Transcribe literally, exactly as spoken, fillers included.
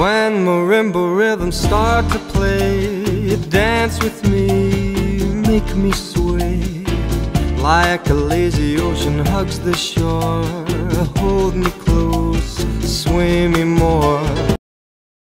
When marimba rhythms start to play, dance with me, make me sway. Like a lazy ocean hugs the shore, hold me close.